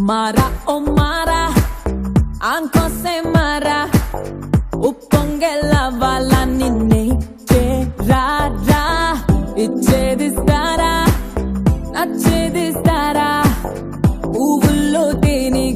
మారా ఓ మారా ఆంఖో సే మారా ఉప్పొంగెలవాల నిన్నే చేరారా ఇచ్చేదిస్తారా నచ్చేదిస్తారా పువ్వుల్లో తేనె